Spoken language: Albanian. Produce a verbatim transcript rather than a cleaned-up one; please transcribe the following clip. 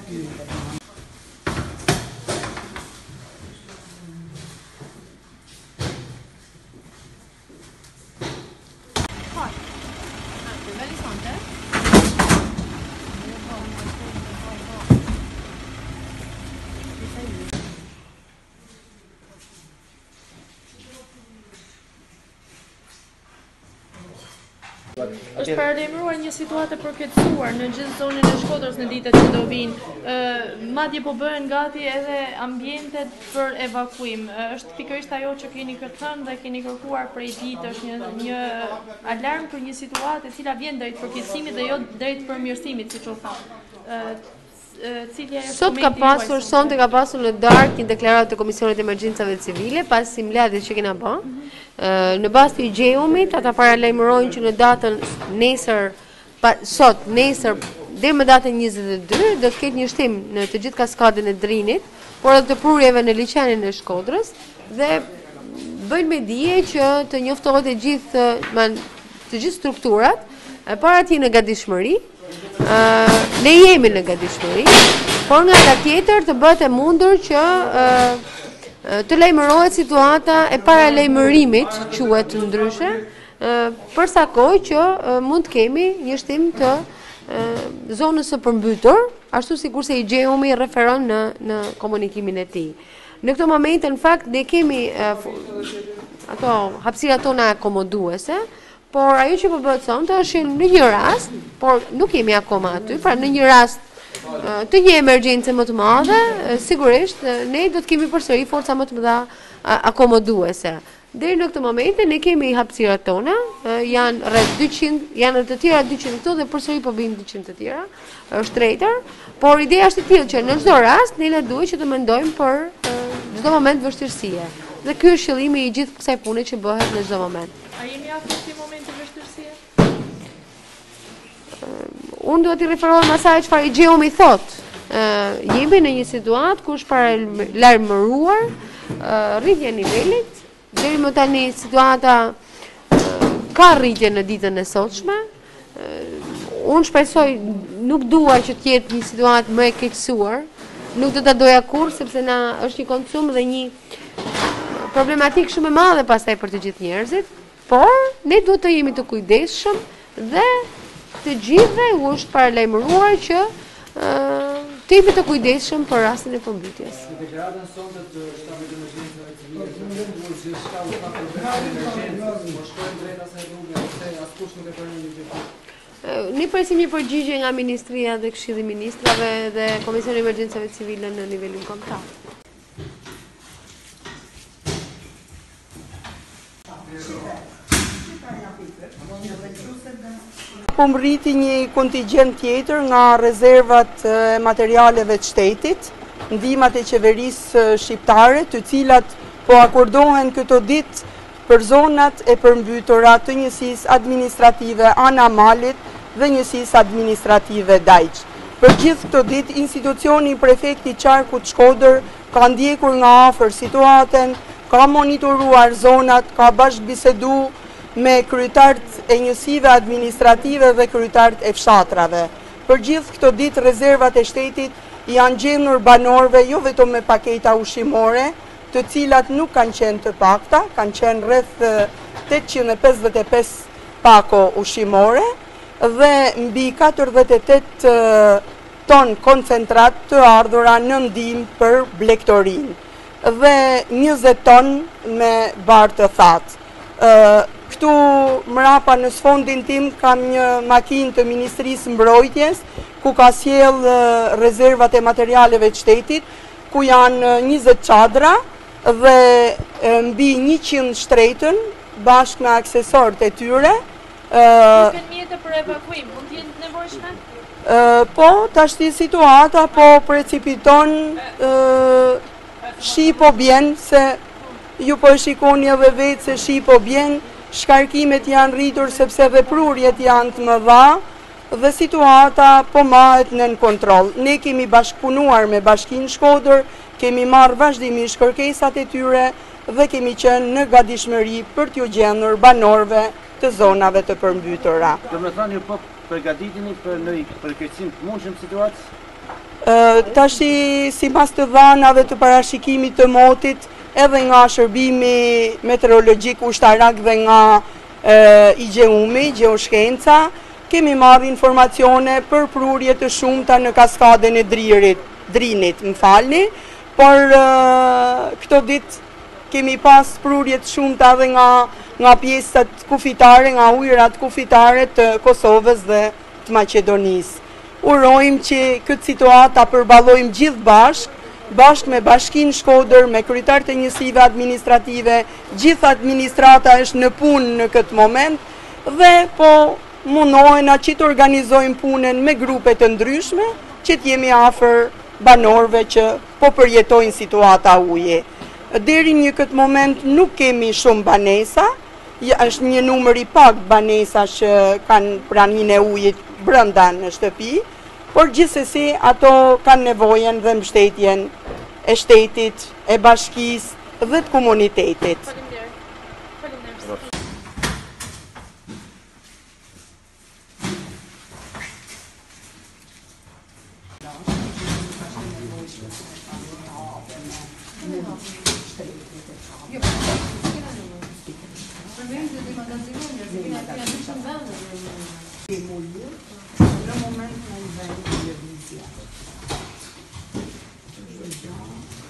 Është paralajmëruar një situatë e përkeqësuar në gjithë zonën e Shkodrës në ditët që do vinë. Madje po bëhen gati edhe ambientet për evakuim. Është pikërisht ajo që keni thënë dhe keni kërkuar prej ditësh një një alarm për një situatë e cila vjen drejt përkeqësimit dhe jo drejt përmirësimit, siç u thamë. Sot ka pasur, sonte ka pasur në darkë një deklaratë të Komisionit të Emergjencave Civile pas mbledhjes që kena bërë. Në bazë të gjejumit, ata paralajmërojnë që në datën nesër, sot, nesër, dhe më datën njëzet e dy, do të ketë një shtim në të gjithë kaskadën e Drinit, por edhe të prurjeve në liçenin e Shkodrës, dhe bëjnë me dije që të njoftohet e gjithë, të gjithë strukturat, para ti në gatishmëri, ne jemi në gatishmëri, por nga ana tjetër të bëhet e mundur që të lajmërohet situata e paralajmërimit, quhet ndryshe, përsa kohë që mund të kemi një shtim të zonës së përmbytur, ashtu sikurse i gjejumi referon në në komunikimin e tij. Në këtë moment në fakt ne kemi ato hapësirat tona akomoduese, por ajo që po bëhet sonte është në një rast, por nuk jemi akoma aty, pra në një rast të një emergjence më të madhe, sigurisht ne do të kemi përsëri forca më të mëdha akomoduese. Deri në këtë moment ne kemi hapësirat tona, janë rreth dyqind, janë të tjera dyqind këtu dhe përsëri po vinë dyqind të tjera, është drejtër, por ideja është e tillë që në çdo rast ne duhet që të mendojmë për çdo moment vështirësie. Dhe ky është qëllimi i gjithë kësaj pune që bëhet në çdo moment. A jemi afër këtij momenti vështirësie? Unë duhet i referohem asaj çfarë i gjejumi thot. Jemi në një situatë ku është paralajmëruar rritja e nivelit. Deri më tani situata ka rritje në ditën e sotshme. Unë shpresoj, nuk dua që të jetë një situatë më e keqësuar. Nuk do ta doja kurrë sepse na është një konsum dhe një problematik shumë e madhe pastaj për të gjithë njerëzit, por ne duhet të jemi të kujdesshëm dhe të gjithëve u është paralajmëruar që të jemi të kujdesshëm për rastin e përmbytjes. Në deklaratën sonte të shtabit të emergjencave civile, duhet që shtabi ka përmbajtje emergjencë, po shkojnë drejt asaj rruge, se askush nuk e pranon një gjë. Ne presim një përgjigje nga Ministria dhe Këshilli i Ministrave dhe Komisioni i Emergjencave Civile në nivelin kombëtar. Po mbriti një kontingjent tjetër nga rezervat e materialeve të shtetit, ndihmat e qeverisë shqiptare, të cilat po akordohen këto ditë për zonat e përmbytura të njësisë administrative Ana Malit dhe njësisë administrative Dajç. Për gjithë këto ditë, institucioni i prefektit Qarkut Shkodër ka ndjekur nga afër situatën, ka monitoruar zonat, ka bashkëbisedu me kryetarët e njësive administrative dhe kryetarët e fshatrave. Për gjithë këto ditë, rezervat e shtetit janë gjendur banorëve jo vetëm me paketa ushqimore, të cilat nuk kanë qenë të pakta, kanë qenë rreth tetëqind e pesëdhjetë e pesë pako ushqimore dhe mbi katërdhjetë e tetë ton koncentrat të ardhura në ndihmë për blegtorinë dhe njëzet ton me barë të thatë. Këtu mrapa në sfondin tim kam një makinë të Ministrisë Mbrojtjes, ku ka sjell rezervat e materialeve të shtetit, ku janë njëzet çadra dhe mbi njëqind shtretën bashkë me aksesorët e tyre. Kanë mjete për evakuim, mund të jenë nevojshme? Po, tashti situata po precipiton, shi po bjen, se ju po shikoni edhe vetë se shi po bjen, shkarkimet janë rritur sepse dhe prurjet janë të mëdha dhe situata po mahet nën kontroll. Ne kemi bashkëpunuar me Bashkinë Shkodër, kemi marrë vazhdimisht kërkesat e tyre dhe kemi qenë në gatishmëri për t'ju gjendur banorëve të zonave të përmbytura. Do me thënë ju po përgatiteni për në përkeqësim të mundshëm situatës? Tashi si pas të dhanave të parashikimit të motit, edhe nga shërbimi meteorologjik ushtarak dhe nga i Gjeumi, Gjeoshkenca, kemi marrë informacione për prurje të shumta në kaskadën e Dririt, Drinit, më falni, por këto ditë kemi pas prurje të shumta edhe nga nga pjesët kufitare, nga ujërat kufitare të Kosovës dhe të Maqedonisë. Urojmë që këtë situata përballojmë gjithë bashkë, bashkë me Bashkinë Shkodër, me kryetarët e njësive administrative, gjithë administrata është në punë në këtë moment dhe po mundohena që të organizojmë punën me grupe të ndryshme, që të jemi afër banorëve që po përjetojnë situata uje. Deri në këtë moment nuk kemi shumë banesa, është një numër i pak banesa që kanë praninë e ujit brenda në shtëpi, por gjithsesi ato kanë nevojën dhe mbështetjen e shtetit, e bashkisë dhe të komunitetit. Në moment në i vend të lëvizja.